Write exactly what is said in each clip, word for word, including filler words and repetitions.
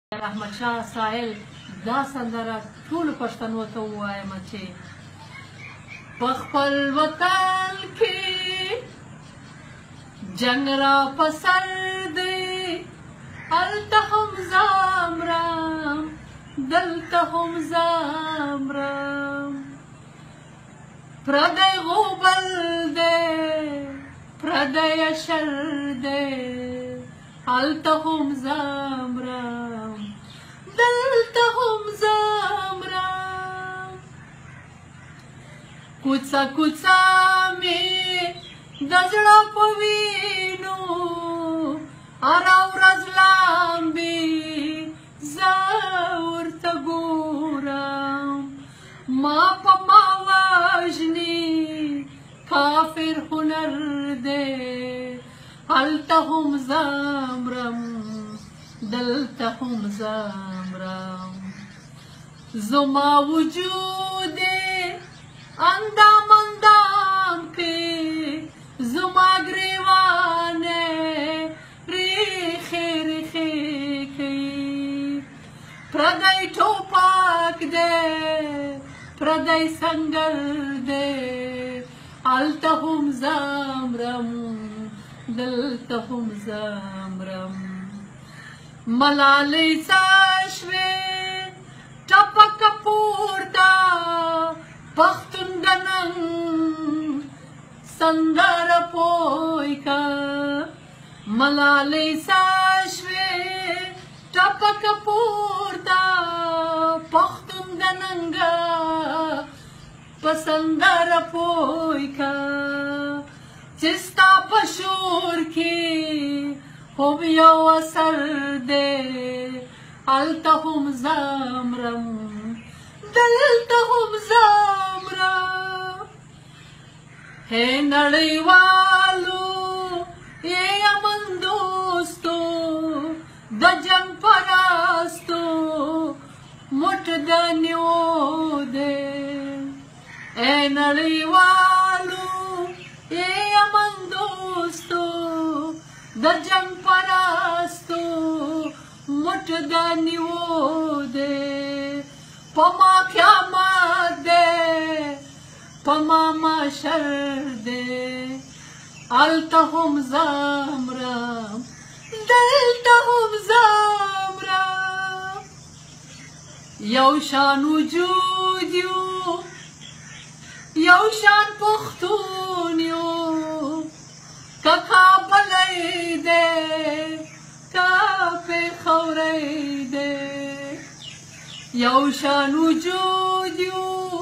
احمد شاه سائل دا سندره ټولو پښتنو ته ووایم چې په خپل وطن کې جنګ را په سر دی، هلته هم زامرم دلته هم زامرم. پردی غوبل دی پردی شر دی، هلته هم زامرم دلته هم زامرم. کوڅه کوڅه مې د زړه په وینو هره ورځ لامبي زه ورته ګورم. ما په ما وژني کافر هنر دی، هلته هم زامرم دلته هم زامرم. زما وجود اندام اندام کې زما ګریوانه ریخې ریخې کوي. پردی ټوپک دی پردی سنګر دی، هلته هم زامرم دلته هم زامرم. ملالۍ څه شوې ټپکه پورته پښتون د نن سندره پوی که. ملالۍ څه شوې ټپکه پورته پښتون د ننګه په سندره پوی که. چې ستا په شور کې خوب یو اثر دی، هلته هم زامرم دلته هم زامرم. هی نړیوالو ای امن دوستو د جنګ پرستو مټ د نیو دی. ای نړیوالو ای امن دوستو د جنګ پرستو مټ د نیو دی. په ما قیامت دی په ما محشر دی، هلته هم زامرم دلته هم زامرم. یو شان وجود یو یو شان پښتون یو، که کابلی دی که پېښوری دی. یو شان وجود یو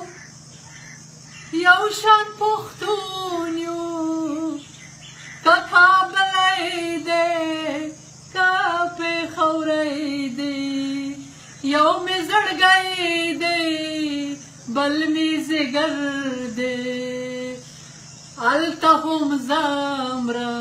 یو شان پښتون یو، که کابلی دی که پېښوری دی. یو مې زړګی دی بل مې ځګر دی، هلته هم زامرم